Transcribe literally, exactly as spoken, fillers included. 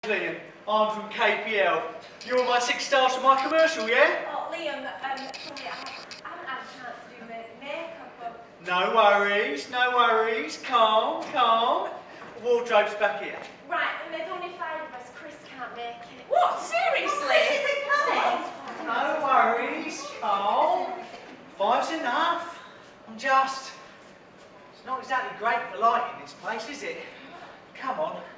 Liam, I'm from K P L. You're my six stars for my commercial, yeah? Oh, Liam, um, sorry, I, I haven't had a chance to do my makeup, but... No worries, no worries. Calm, calm. Wardrobe's back here. Right, and there's only five of us. Chris can't make it. What? Seriously? Chris isn't coming? No worries. Calm. Five's enough. I'm just... It's not exactly great for lighting this place, is it? Come on.